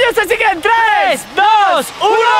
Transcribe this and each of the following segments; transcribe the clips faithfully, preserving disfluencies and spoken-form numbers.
ellos, así que en tres, dos, uno.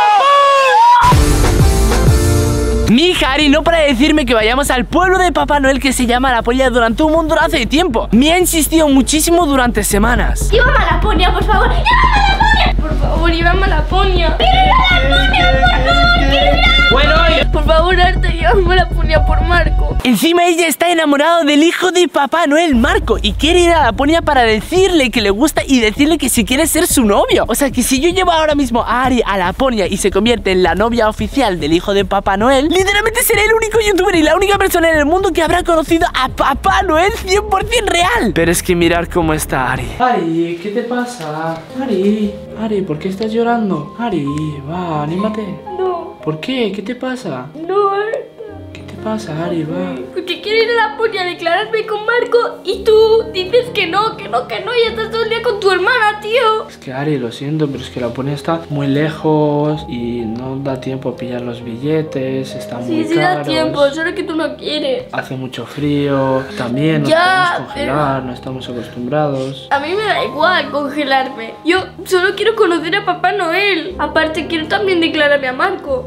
Mi hija Ari no para de decirme que vayamos al pueblo de Papá Noel que se llama Laponia durante un montón de tiempo. Me ha insistido muchísimo durante semanas. Llévame a Laponia, por favor. ¡Llévame a Laponia! Por favor, llévame a Laponia. ¡Quiero ir a Laponia, por favor! ¡Quiero ir a Laponia! Bueno, oye. Por favor, Arta, llévame a Laponia por Marco. Encima ella está enamorada del hijo de Papá Noel, Marco, y quiere ir a Laponia para decirle que le gusta y decirle que si quiere ser su novio. O sea que si yo llevo ahora mismo a Ari a Laponia y se convierte en la novia oficial del hijo de Papá Noel, literalmente seré el único youtuber y la única persona en el mundo que habrá conocido a Papá Noel cien por cien real. Pero es que mirar cómo está Ari. Ari, ¿qué te pasa? Ari, Ari, ¿por qué estás llorando? Ari, va, anímate. No. ¿Por qué? ¿Qué te pasa? No, Arta. ¿Qué te pasa, Ari? Va. Porque quiero ir a Laponia a declararme con Marco y tú dices que no, que no, que no, y estás todo el día con tu hermana, tío. Es que Ari, lo siento, pero es que Laponia está muy lejos y no da tiempo a pillar los billetes, están muy Sí, sí caros. da tiempo, solo que tú no quieres. Hace mucho frío, también nos Ya, podemos congelar, no estamos acostumbrados. A mí me da igual congelarme. Yo solo quiero conocer a Papá Noel. Aparte, quiero también declararme a Marco.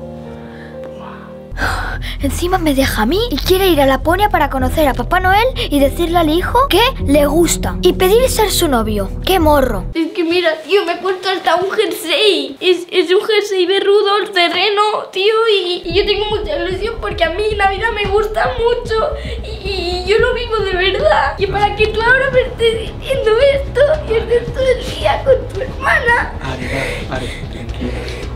Encima me deja a mí y quiere ir a Laponia para conocer a Papá Noel y decirle al hijo que le gusta y pedir ser su novio. ¡Qué morro! Es que mira, tío, me he puesto hasta un jersey. Es, es un jersey berrudo, el terreno, tío, y, y yo tengo mucha ilusión porque a mí Navidad me gusta mucho y, y yo lo vivo de verdad. Y para que tú ahora me estés diciendo esto y estés todo el día con tu hermana. Ari, va, Ari, tranquila.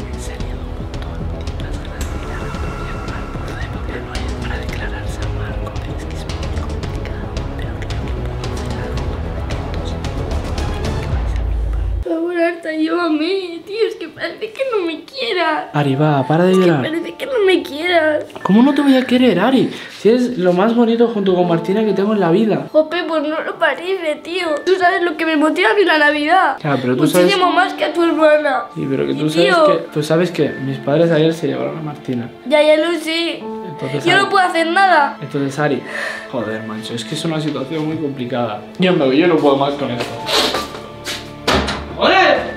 Arta, llévame, tío, es que parece que no me quieras. Ari, va, para de Es que llorar. parece que no me quieras. ¿Cómo no te voy a querer, Ari? Si eres lo más bonito junto con Martina que tengo en la vida. Jope, pues no lo parece, tío. Tú sabes lo que me motiva a mí la Navidad. Claro, pero tú Muchísimo sabes... más que a tu hermana. Sí, pero que tú Y, sabes tío, que... Tú sabes que mis padres ayer se llevaron a Martina. Ya, ya lo sé. Entonces, Yo Ari, no puedo hacer nada. Entonces, Ari... Joder, mancho, es que es una situación muy complicada. Yo me voy, yo no puedo más con esto. ¡Joder!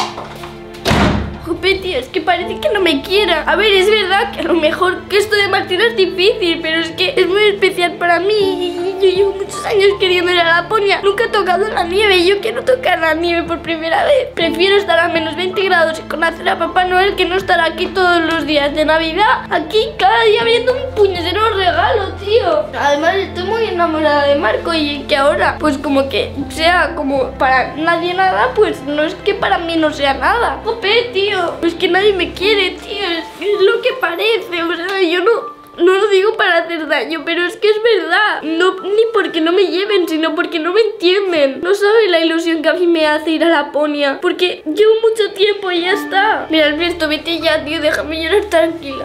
Jope, tío, es que parece que no me quiera. A ver, es verdad que a lo mejor que esto de Martina es difícil, pero es que es muy especial para mí. Y yo llevo muchos años queriendo ir a Laponia. Nunca he tocado la nieve y yo quiero tocar la nieve por primera vez. Prefiero estar a menos veinte grados y conocer a Papá Noel que no estar aquí todos los días de Navidad. Aquí cada día viendo un puñetero regalo, tío. Además estoy muy enamorada de Marco y que ahora, pues como que sea como para nadie nada, pues no es que para mí no sea nada. Jope, tío. Es que nadie me quiere, tío, es, es lo que parece, o sea, yo no, no lo digo para hacer daño, pero es que es verdad, no, ni porque no me lleven, sino porque no me entienden. No saben la ilusión que a mí me hace ir a Laponia, porque llevo mucho tiempo y ya está. Mira, Alberto, vete ya, tío, déjame llorar tranquila.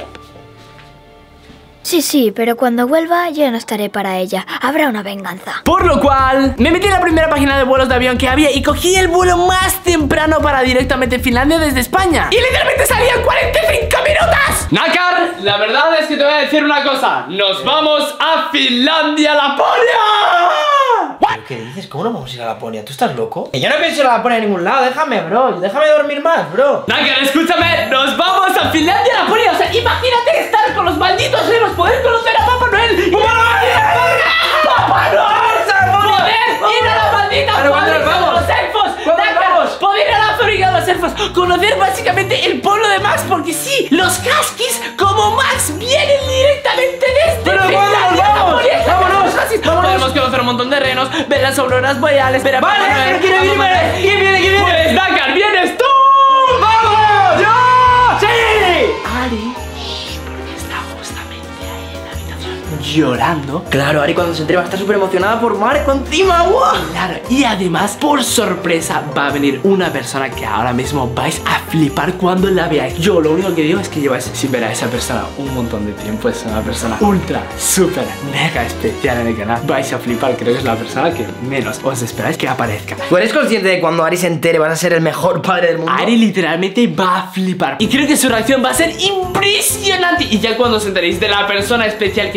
Sí, sí, pero cuando vuelva yo no estaré para ella. Habrá una venganza. Por lo cual, me metí en la primera página de vuelos de avión que había y cogí el vuelo más temprano para directamente Finlandia desde España. Y literalmente salían cuarenta y cinco minutos. Nácar, la verdad es que te voy a decir una cosa. Nos vamos a Finlandia, Laponia. ¿Pero qué dices? ¿Cómo no vamos a ir a Laponia? ¿Tú estás loco? Que yo no pienso ir a Laponia a ningún lado. Déjame, bro. Déjame dormir más, bro. Nácar, escúchame. Nos vamos a Finlandia, Laponia. O sea, imagínate estar con los malditos renos, poder conocer a Papá Noel. ¡Papá Noel! ¡Papá Noel! ¡Poder ir a la maldita fábrica de los elfos! ¡Nácar! ¡Poder ir a la fábrica de los elfos! Conocer básicamente el pueblo de Max, porque sí, los Huskies como Max vienen directamente desde ¡Pero Finlandia, vámonos, Laponia. vámonos! ¡Vámonos! Podemos conocer un montón de renos, ver las auroras boreales, ver a Papá Vale, Noel. quiero ir, vale. ¿Quién viene? ¿Quién viene? Pues Nácar, vienes tú. ¡Vamos! ¡Yo! ¡Sí! Ari está justamente ahí en la habitación llorando. Claro, Ari cuando se entere va a estar súper emocionada por Marco encima. ¡Wow! Claro, y además, por sorpresa, va a venir una persona que ahora mismo vais a flipar cuando la veáis. Yo lo único que digo es que lleváis sin ver a esa persona un montón de tiempo. Es una persona ultra, súper, mega especial en el canal. Vais a flipar, creo que es la persona que menos os esperáis que aparezca. ¿Tú eres consciente de que cuando Ari se entere vas a ser el mejor padre del mundo? Ari literalmente va a flipar y creo que su reacción va a ser impresionante. Y ya cuando os enteréis de la persona especial que viene vais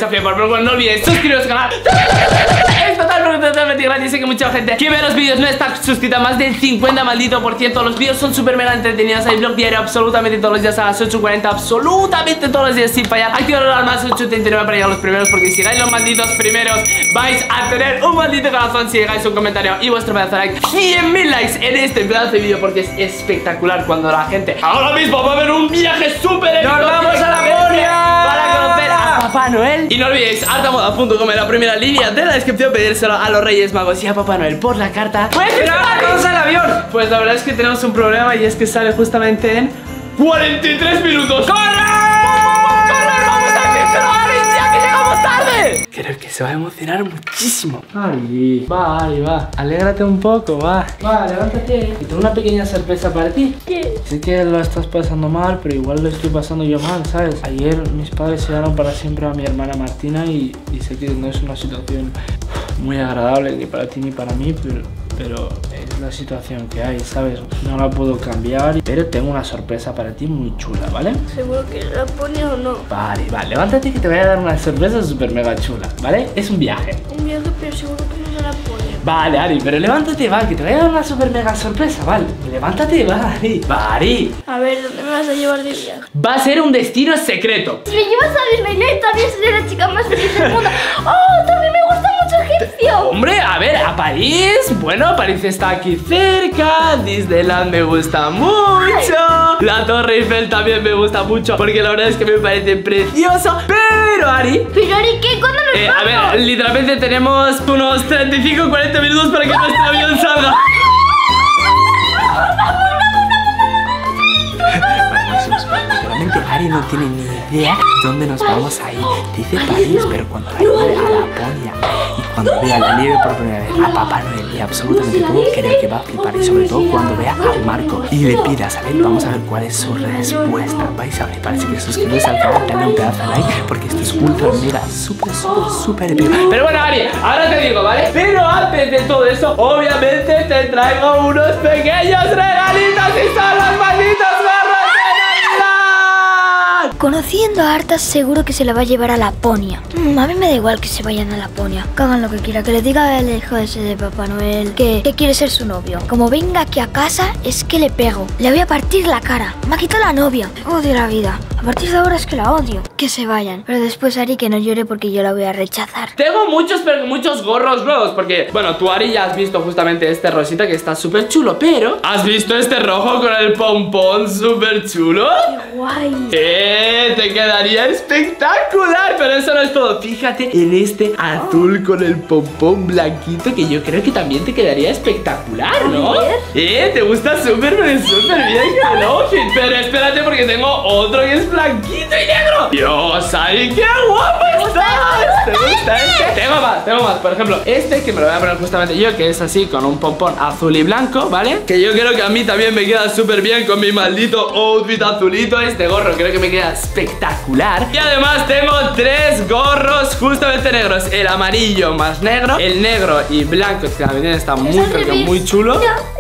desafío por favor, no olvides suscribiros al canal. Es totalmente, totalmente gratis. Sé que mucha gente que ve los vídeos no está suscrita, más del cincuenta maldito por ciento. Los vídeos son súper mega entretenidos. Hay vlog diario absolutamente todos los días a las ocho cuarenta, absolutamente todos los días sin fallar. Activad la alarma a las ocho treinta y nueve para llegar a los primeros, porque si llegáis los malditos primeros vais a tener un maldito corazón si llegáis un comentario y vuestro pedazo de like. Cien mil likes en este pedazo de vídeo, porque es espectacular cuando la gente ahora mismo va a ver un viaje súper épico. ¡Nos vamos a Laponia! Para conocer a Papá Noel. Y no olvidéis artamoda punto com en la primera línea de la descripción, pedírselo a los Reyes Magos y a Papá Noel por la carta. ¡Pues pero vamos al avión! Pues la verdad es que tenemos un problema, y es que sale justamente en cuarenta y tres minutos. ¡Corre! ¡Corre! ¡Vamos a decírselo a Ari, ya que llegamos tarde! Creo que se va a emocionar muchísimo. Ari, va, Ari, va. Alégrate un poco, va. Va, levántate. Y tengo una pequeña sorpresa para ti. ¿Qué? Sé que lo estás pasando mal, pero igual lo estoy pasando yo mal, ¿sabes? Ayer mis padres se llevaron para siempre a mi hermana Martina y, y sé que no es una situación muy agradable ni para ti ni para mí, pero, pero es la situación que hay, ¿sabes? No la puedo cambiar, pero tengo una sorpresa para ti muy chula, ¿vale? ¿Seguro que la pone o no? Vale, vale, levántate que te voy a dar una sorpresa súper mega chula, ¿vale? Es un viaje. Un viaje, pero seguro que no se la pone. Vale, Ari, pero levántate, va, que te voy a dar una súper mega sorpresa, ¿vale? Levántate, va, Ari. Va, Ari. A ver, ¿dónde me vas a llevar de viaje? Va a ser un destino secreto. Si me llevas a Disneyland, también seré la chica más feliz del mundo. ¡Oh! También me gusta mucho Egipcio. Hombre, a ver, a París. Bueno, París está aquí cerca. Disneyland me gusta mucho. La Torre Eiffel también me gusta mucho, porque la verdad es que me parece precioso. Pero, Ari, ¿Pero Ari qué? ¿Cuándo nos eh, vamos? a ver, literalmente tenemos unos treinta y cinco cuarenta minutos para que nuestro avión salga. Realmente Ari no tiene ni idea dónde nos vamos a ir. Dice París, pero cuando Ari vaya a Laponia y cuando vea la nieve por primera vez, a Papá Noel y absolutamente todo, creo que va a flipar. Y sobre todo cuando vea a Marco y le pida, ¿sabes? Vamos a ver cuál es su respuesta. Vais a flipar. Así que suscribiros al canal, dale un pedazo de like, porque esto es ultra mega, súper, súper, súper épico. Pero bueno, Ari, ahora te digo, ¿vale? Pero antes de todo eso, obviamente te traigo unos pequeños regalitos y son los malditos gorros. Conociendo a Arta, seguro que se la va a llevar a Laponia. Mm, a mí me da igual que se vayan a Laponia. Que hagan lo que quiera, que le diga al hijo ese de Papá Noel que, que quiere ser su novio. Como venga aquí a casa, es que le pego. Le voy a partir la cara. Me ha quitado la novia. Odio la vida. A partir de ahora es que la odio. Que se vayan. Pero después Ari que no llore porque yo la voy a rechazar. Tengo muchos, pero muchos gorros nuevos, porque, bueno, tú, Ari, ya has visto justamente este rosita que está súper chulo, pero ¿has visto este rojo con el pompón súper chulo? ¡Qué guay! ¡Eh! Te quedaría espectacular. Pero eso no es todo. Fíjate en este azul con el pompón blanquito, que yo creo que también te quedaría espectacular, ¿no? ¡Eh! Te gusta súper, pero súper bien el outfit. Pero espérate, porque tengo otro que es blanquito y negro. Dios, Ari, qué guapo estás. ¿Te gusta este? Tengo más, tengo más. Por ejemplo, este que me lo voy a poner justamente yo, que es así con un pompón azul y blanco, ¿vale? Que yo creo que a mí también me queda súper bien con mi maldito outfit azulito. Este gorro creo que me queda espectacular. Y además tengo tres gorros justamente negros. El amarillo más negro, el negro y blanco, que también está muy, pero muy chulo.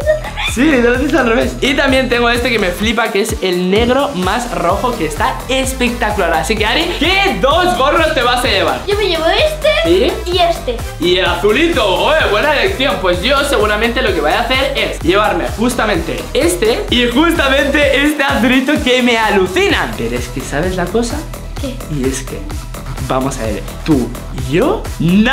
Sí, lo dices al revés. Y también tengo este que me flipa, que es el negro más rojo, que está espectacular. Así que, Ari, ¿qué dos gorros te vas a llevar? Yo me llevo este ¿Sí? y este. Y el azulito, oye, buena elección. Pues yo seguramente lo que voy a hacer es llevarme justamente este y justamente este azulito que me alucinan. Pero es que, ¿sabes la cosa? ¿Qué? Y es que vamos a ver, tú, yo,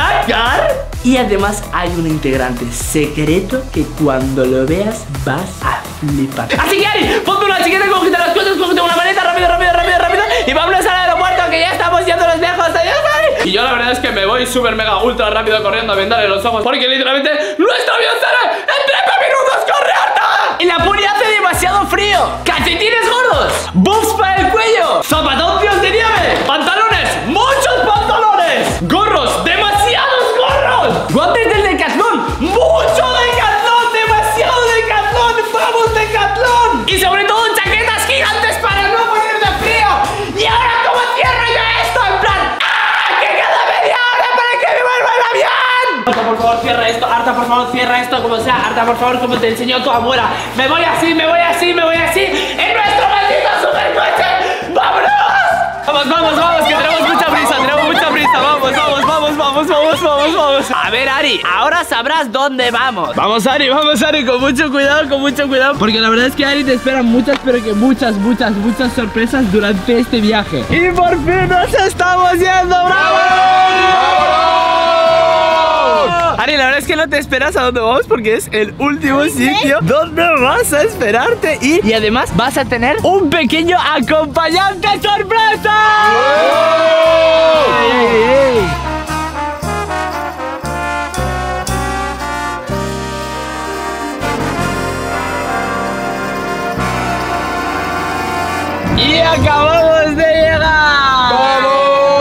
Nácar. Y además hay un integrante secreto que cuando lo veas vas a flipar. Así que, Ari, ponte una chiquita, cógete las cosas, cógete una maleta, rápido, rápido, rápido, rápido, y vámonos al aeropuerto, que ya estamos yendo los lejos. Adiós, Ari. Y yo la verdad es que me voy súper mega ultra rápido corriendo a vendarle los ojos, porque literalmente nuestro avión sale en treinta minutos. ¡Corre, Arta! En Laponia hace demasiado frío. Calcetines gordos, buffs para el cuello, zapatoncios de nieve, pantalones, muchos pantalones, gorros, demasiados gorros, guantes del Decathlon, mucho Decathlon, demasiado Decathlon, vamos Decathlon. Y sobre todo chaquetas gigantes para no morir de frío. Y ahora, ¿cómo cierro yo esto? En plan, ¡ah! ¡Que queda media hora para que me vuelva el avión! Arta, por favor, cierra esto. Arta, por favor, cierra esto como sea. Arta, por favor, como te enseñó tu abuela. Me voy así, me voy así, me voy así en nuestro maldito supercoche. ¡Vámonos! Vamos, vamos, vamos, que tenemos mucha prisa, tenemos mucha prisa. Vamos, vamos, vamos, vamos, vamos, vamos, vamos. A ver, Ari, ahora sabrás dónde vamos. Vamos, Ari, vamos, Ari, con mucho cuidado, con mucho cuidado. Porque la verdad es que, Ari, te esperan muchas, pero que muchas, muchas, muchas sorpresas durante este viaje. Y por fin nos estamos yendo. ¡Bravo! Ari, la verdad es que no te esperas a dónde vamos porque es el último sitio donde vas a esperarte ir. Y además vas a tener un pequeño acompañante sorpresa. ¡Ey, ey, ey! ¡Y acabamos de llegar! ¡Vamos!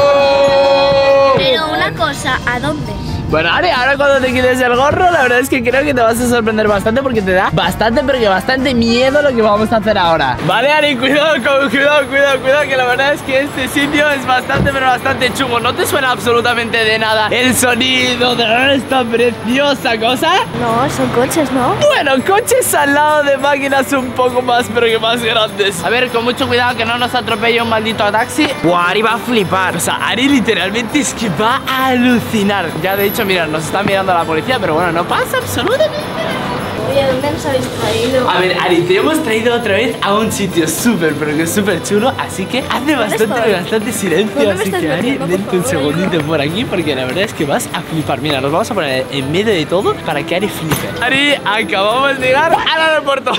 Pero una cosa, ¿a dónde? Bueno, Ari, ahora cuando te quites el gorro, la verdad es que creo que te vas a sorprender bastante porque te da bastante, pero que bastante miedo lo que vamos a hacer ahora. Vale, Ari, cuidado, cuidado, cuidado, cuidado, que la verdad es que este sitio es bastante, pero bastante chungo. ¿No te suena absolutamente de nada el sonido de esta preciosa cosa? No, son coches, ¿no? Bueno, coches al lado de máquinas un poco más, pero que más grandes. A ver, con mucho cuidado que no nos atropelle un maldito taxi. Buah, Ari va a flipar. O sea, Ari literalmente es que va a alucinar. Ya de hecho, mira, nos está mirando la policía, pero bueno, no pasa absolutamente nada. Oye, ¿dónde nos habéis traído? A ver, Ari, te hemos traído otra vez a un sitio súper, pero que es súper chulo. Así que hazme bastante, bastante silencio. Así que, Ari, vente un segundito por aquí, porque la verdad es que vas a flipar. Mira, nos vamos a poner en medio de todo para que Ari flipe. Ari, acabamos de llegar al aeropuerto.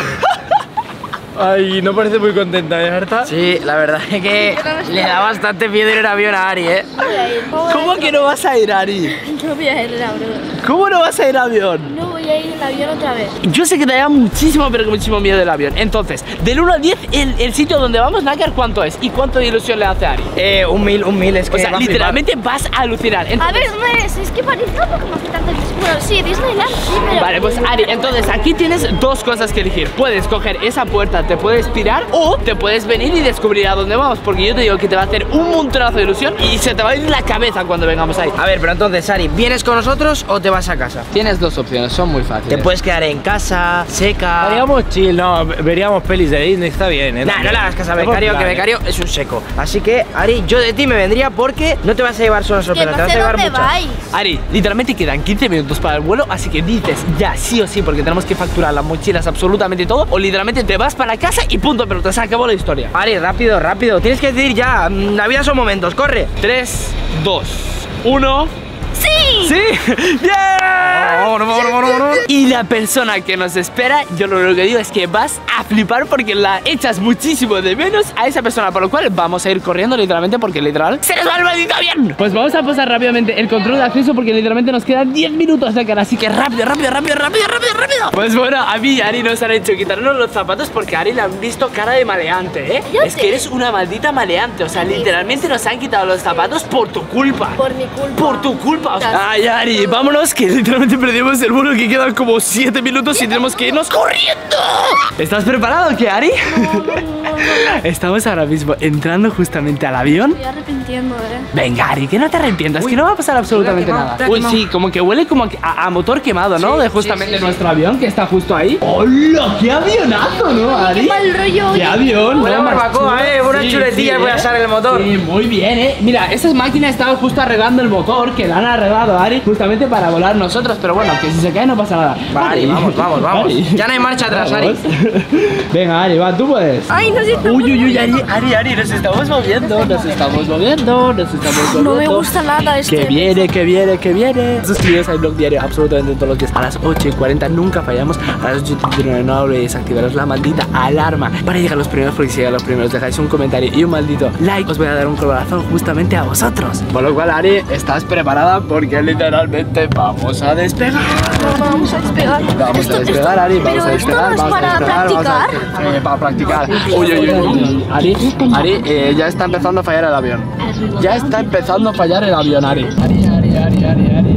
Ay, no parece muy contenta, ¿eh, Arta? Sí, la verdad es que le da bastante miedo ir en avión a Ari, ¿eh? Voy a ir. ¿Cómo que no vas a ir, Ari? No voy a ir en avión. ¿Cómo no vas a ir en avión? No voy a ir en avión otra vez. Yo sé que te da muchísimo, pero que muchísimo miedo el avión. Entonces, del uno al diez, el, el sitio donde vamos, Nácar, ¿cuánto es? ¿Y cuánto de ilusión le hace a Ari? Eh, un mil, un mil, es que O sea, va a literalmente vas a alucinar. A Entonces, ver, no es, es que parece algo que me hace tanto. Bueno, sí, Disneyland, sí, pero. Vale, pues Ari, entonces aquí tienes dos cosas que elegir. Puedes coger esa puerta, te puedes tirar, o te puedes venir y descubrir a dónde vamos. Porque yo te digo que te va a hacer un montonazo de ilusión y se te va a ir la cabeza cuando vengamos ahí. A ver, pero entonces, Ari, ¿vienes con nosotros o te vas a casa? Tienes dos opciones, son muy fáciles. Te puedes quedar en casa, seca. Haríamos chill, no, veríamos pelis de Disney, está bien, ¿eh? Nah, no le hagas caso a Becario, que Becario es un seco. Así que, Ari, yo de ti me vendría porque no te vas a llevar solo Que sorpresa, no te vas a sé llevar dónde muchas. vais. Ari, literalmente quedan quince minutos para el vuelo, así que dices ya sí o sí, porque tenemos que facturar las mochilas, absolutamente todo, o literalmente te vas para casa y punto, pero te se acabó la historia. Ari, rápido, rápido, tienes que decidir ya, mm, la vida son momentos, corre. tres, dos, uno. ¡Sí! ¡Sí! ¡Bien! Vámonos, vámonos, vámonos, vámonos. Y la persona que nos espera, yo lo único que digo es que vas a flipar porque la echas muchísimo de menos a esa persona, por lo cual vamos a ir corriendo literalmente porque literal ¡se nos va el maldito avión! Pues vamos a pasar rápidamente el control de acceso porque literalmente nos quedan diez minutos de cara, así que rápido, rápido, rápido, rápido, rápido, rápido. Pues bueno, a mí y a Ari nos han hecho quitarnos los zapatos porque a Ari le han visto cara de maleante, ¿eh? Ya Es sé. que eres una maldita maleante, o sea, literalmente nos han quitado los zapatos por tu culpa. Por mi culpa. Por tu culpa. O sea, ay, Ari, vámonos que literalmente perdimos el vuelo, que quedan como siete minutos y tenemos que irnos corriendo. ¿Estás preparado, qué, Ari? No, no, no, no. Estamos ahora mismo entrando justamente al avión. Estoy arrepintiendo, ¿eh? Venga, Ari, que no te arrepientas, que no va a pasar absolutamente quemado, nada. te ha Uy, quemado. sí, como que huele como a, a motor quemado, ¿no? Sí, de sí, justamente sí, sí. nuestro avión que está justo ahí. ¡Hola! ¡Qué avionazo!, ¿no, Ari? Qué mal rollo. ¡Qué avión! Buena ¿no? Más barbacoa, chulo. eh, una chuletilla y voy a ¿eh? asar el motor. Sí, muy bien, eh. Mira, esas máquinas estaban justo arreglando el motor, que la han arreglado, Ari, justamente para volar nosotros. Pero bueno, que si se cae no pasa nada. Va, Ari, vamos, vamos, vamos. Ari. Ya no hay marcha atrás, Ari. Vamos. Venga, Ari, va, tú puedes. Ay, no sé. Uy, uy, uy, Ari, Ari, Ari, nos estamos moviendo, nos estamos moviendo, nos estamos moviendo. No me gusta nada este. Que viene, que viene, que viene. Suscribiros al blog diario absolutamente todos los días. A las ocho y cuarenta nunca fallamos. A las ocho y treinta y nueve no olvidéis activaros la maldita alarma para llegar a los primeros, porque si llegan los primeros dejáis un comentario y un maldito like, os voy a dar un corazón justamente a vosotros. Por lo cual, Ari, ¿estás preparada? Porque literalmente vamos a despegar. No, vamos a despegar. Vamos Esto- a despegar, esto- Ari, vamos pero a despegar. esto no es vamos a para despegar, vamos a- practicar. Sí, para practicar. Uy, uy, uy, uy. Ari, Ari, eh, ya está empezando a fallar el avión. Ya está empezando a fallar el avión, Ari. Ari, Ari, Ari, Ari, Ari, Ari, Ari,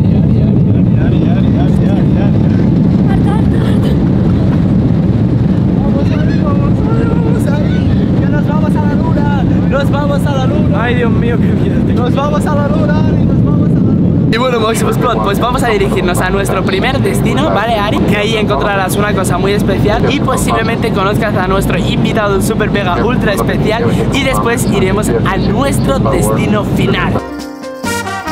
Nos vamos a la luna. Ay, Dios mío, qué miedo. Nos vamos a la luna, Ari, nos vamos a la luna. Y bueno, Maximus Plot, pues vamos a dirigirnos a nuestro primer destino, ¿vale, Ari? Que ahí encontrarás una cosa muy especial y posiblemente conozcas a nuestro invitado super mega ultra especial y después iremos a nuestro destino final.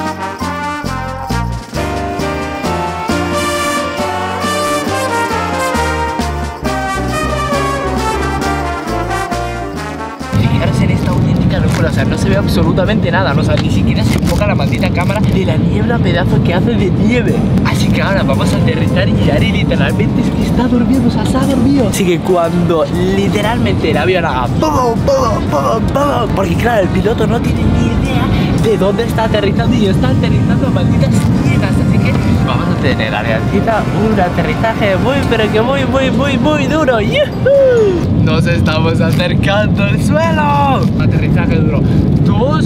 oscura, o sea, no se ve absolutamente nada, no, o sea, ni siquiera se enfoca la maldita cámara de la niebla pedazo que hace de nieve. Así que ahora vamos a aterrizar y Ari literalmente es que está durmiendo, o sea, se ha dormido. Así que cuando literalmente el avión haga ¡pum, pum, pum, pum! Porque claro, el piloto no tiene ni idea de dónde está aterrizando y está aterrizando a malditas ciegas, así que vamos a tener, Ariancita, un aterrizaje muy, pero que muy, muy, muy, muy duro. ¡Yuhu! Nos estamos acercando al suelo. Aterrizaje duro. Dos,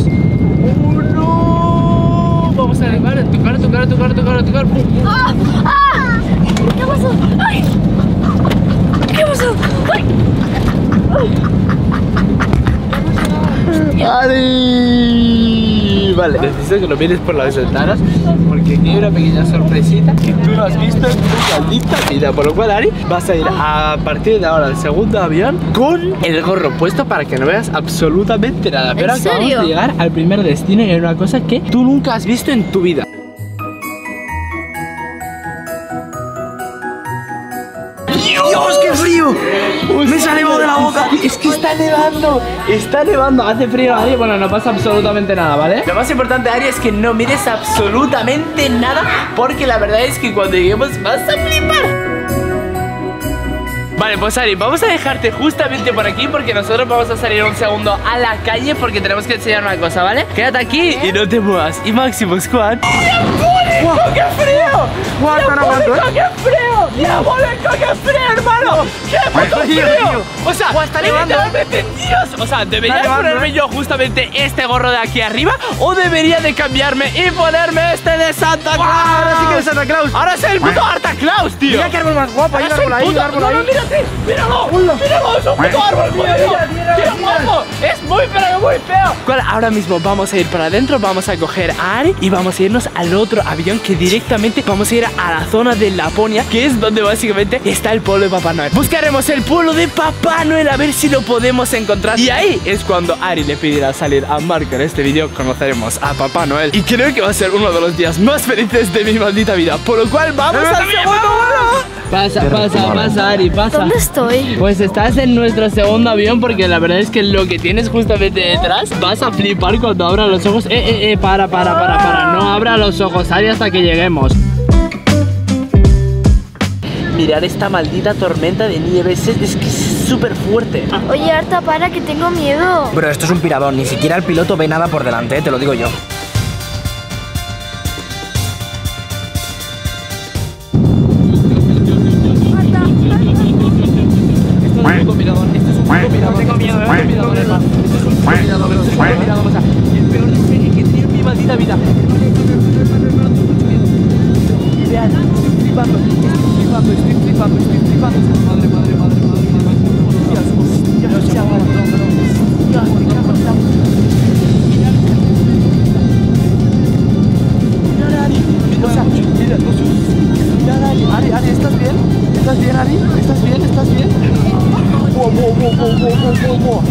uno. Vamos a elevar, tocar, tocar, tocar, tocar, tocar. ¡Ah! ¡Ah! ¿Qué pasó? ¡Ay! ¿Qué pasó? ¡Ay! ¡Ari! Vale, necesito que lo mires por las ventanas porque aquí hay una pequeña sorpresita que tú no has visto en tu maldita vida. Por lo cual, Ari, vas a ir a partir de ahora al segundo avión con el gorro puesto para que no veas absolutamente nada. Pero ¿En acabamos serio? de llegar al primer destino y hay una cosa que tú nunca has visto en tu vida. ¡Dios, qué frío! ¡Me sale de la boca! Es que está nevando, está nevando, hace frío, Ari. Bueno, no pasa absolutamente nada, ¿vale? Lo más importante, Ari, es que no mires absolutamente nada, porque la verdad es que cuando lleguemos vas a flipar. Vale, pues Ari, vamos a dejarte justamente por aquí porque nosotros vamos a salir un segundo a la calle porque tenemos que enseñar una cosa, ¿vale? Quédate aquí y no te muevas. Y Máximo Squad. ¡Diabólico, qué frío! ¡Diabólico, qué frío! ¡Diabólico, qué frío, hermano! ¡Qué puto frío! O sea, literalmente, Dios. O sea, ¿debería ponerme yo justamente este gorro de aquí arriba o debería de cambiarme y ponerme este de Santa Claus? Ahora sí que es Santa Claus. Ahora es el puto Santa Claus, tío. Mira qué árbol más guapo, hay un árbol ahí, un árbol ahí. ¡Míralo! ¡Míralo! ¡Es un puto árbol! ¡Míralo! ¡Qué guapo! ¡Es muy pero muy feo! ¿Cuál? Ahora mismo vamos a ir para adentro, vamos a coger a Ari y vamos a irnos al otro avión que directamente vamos a ir a la zona de Laponia, que es donde básicamente está el pueblo de Papá Noel. Buscaremos el pueblo de Papá Noel a ver si lo podemos encontrar. Y ahí es cuando Ari le pedirá salir a Marco en este vídeo. Conoceremos a Papá Noel y creo que va a ser uno de los días más felices de mi maldita vida. Por lo cual vamos al segundo vuelo. Pasa, pasa, pasa, Ari, pasa. ¿Dónde estoy? Pues estás en nuestro segundo avión porque la verdad es que lo que tienes justamente detrás vas a flipar cuando abras los ojos. Eh, eh, eh, para, para, para, para. No abra los ojos, Ari, hasta que lleguemos. Mirar esta maldita tormenta de nieve, es, es que es súper fuerte. Oye, Arta, para, que tengo miedo. Pero esto es un piradón, ni siquiera el piloto ve nada por delante, eh, te lo digo yo. Tengo miedo, eh. Tengo miedo, hermano. Esto es un puto mirador, esto es un puto mirador, o sea, el peor despegue que he tenido en mi maldita vida. Y vean, estoy flipando, estoy flipando, estoy flipando, estoy flipando. Madre, madre, madre, madre, madre. Hostias, hostias, hostias, madre, no, no, no. Hostias, me cago en la... Mirad. Mirad, Ari. O sea, mira, no sé. Mirad, Ari. Ari, Ari, ¿estás bien? ¿Estás bien, Ari? ¿Estás bien? ¿Estás bien? Wow, wow, wow, wow, wow, wow, wow.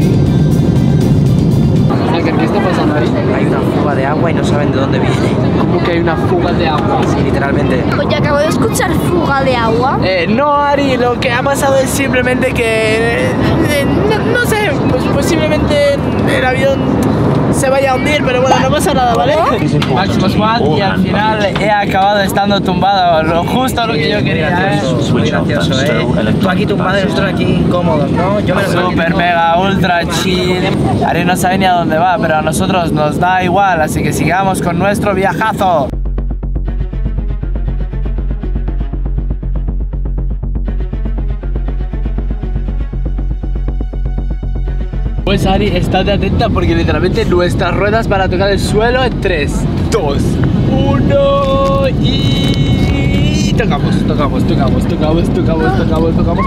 ¿Qué está pasando ahí? Hay una fuga de agua y no saben de dónde viene. ¿Cómo que hay una fuga de agua? Sí, literalmente. Oye, acabo de escuchar fuga de agua. Eh, no, Ari, lo que ha pasado es simplemente que... Eh, no, no sé, pues posiblemente el avión se vaya a hundir, pero bueno, no pasa nada, ¿vale? Máximo Squad y al final he acabado estando tumbado, lo justo lo que yo quería, ¿eh? Muy gracioso, eh. Tú aquí tumbado y nosotros aquí incómodos, ¿no? Yo me lo creo. Super mega ultra chill. Ari no sabe ni a dónde va, pero a nosotros nos da igual, así que sigamos con nuestro viajazo. Pues Ari, estate atenta porque literalmente nuestras ruedas van a tocar el suelo en tres, dos, uno y... Tocamos, tocamos, tocamos, tocamos, tocamos, tocamos, tocamos.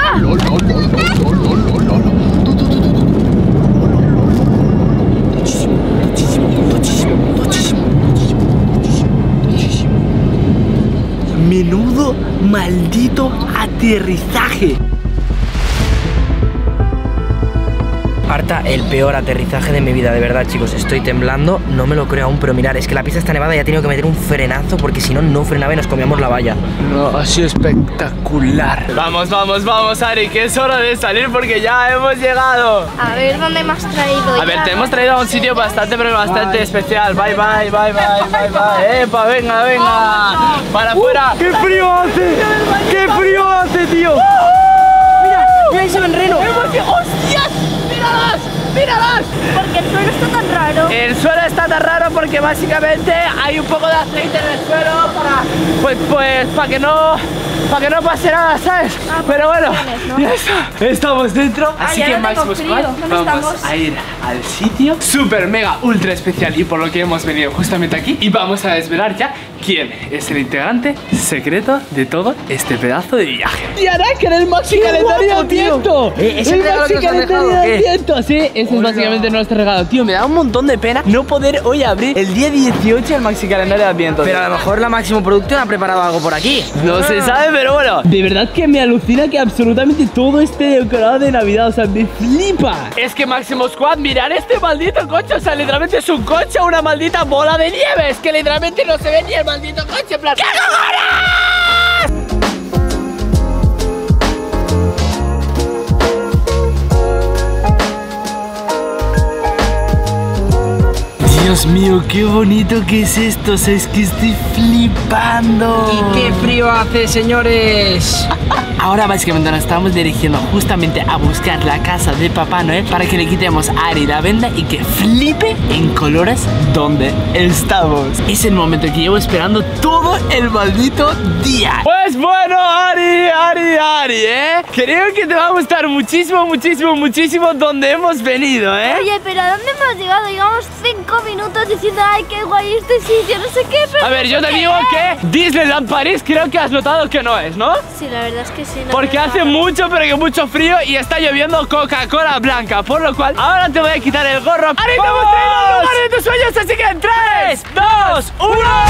Menudo maldito aterrizaje. Arta, el peor aterrizaje de mi vida, de verdad, chicos. Estoy temblando, no me lo creo aún, pero mirar, es que la pista está nevada y ha tenido que meter un frenazo porque si no, no frenaba y nos comíamos la valla. No, ha sido espectacular. Vamos, vamos, vamos, Ari, que es hora de salir porque ya hemos llegado. A ver, ¿dónde me has traído? A ver, te hemos traído a un sitio bastante, pero bastante bye. especial. Bye, bye, bye, bye, bye, bye. Epa, venga, venga. Para afuera. ¡Qué frío hace! ¡Qué frío hace, tío! Mira, mira, ahí se ven reno. ¡Hostias! ¡Míralas! ¡Míralas! Porque el suelo está tan raro. El suelo está tan raro porque básicamente hay un poco de aceite en el suelo para, pues, pues, para que no, para que no pase nada, ¿sabes? Ah, pero bueno, ¿no? ya está. Estamos dentro, ah, así que en Máximo Squad vamos estamos? a ir al sitio súper mega ultra especial y por lo que hemos venido justamente aquí y vamos a desvelar ya quién es el integrante secreto de todo este pedazo de viaje. Y hará que en el maxi calendario del viento. Eh, ¿Es el regalo que os han dejado? Viento, sí, ese es básicamente nuestro regalo. Tío, me da un montón de pena no poder hoy abrir el día dieciocho el maxi calendario de Adviento. Pero a lo mejor la Máximo Producción ha preparado algo por aquí. No ah. se sabe, pero bueno, de verdad que me alucina que absolutamente todo esté decorado de Navidad. O sea, me flipa. Es que Máximo Squad, mirad este maldito coche. O sea, literalmente es un coche, una maldita bola de nieve. Es que literalmente no se ve ni el maldito coche. En plan, ¿qué cojones? Dios mío, qué bonito que es esto, o sea, es que estoy flipando. ¿Y qué frío hace, señores? Ahora básicamente nos estamos dirigiendo justamente a buscar la casa de Papá Noel para que le quitemos a Ari la venda y que flipe en colores donde estamos. Es el momento que llevo esperando todo el maldito día. Pues bueno, Ari, Ari, Ari, ¿eh? Creo que te va a gustar muchísimo, muchísimo, muchísimo donde hemos venido, ¿eh? Oye, pero ¿a dónde hemos llegado? Llevamos cinco minutos diciendo, ay, qué guay este sitio, no sé qué, pero a ver, yo te digo que Disneyland París creo que has notado que no es, ¿no? Sí, la verdad es que sí. No porque hace mucho, pero que mucho frío y está lloviendo Coca-Cola blanca. Por lo cual, ahora te voy a quitar el gorro. ¡Ari, te hemos traído al lugar de tus sueños! Así que en tres, dos, uno...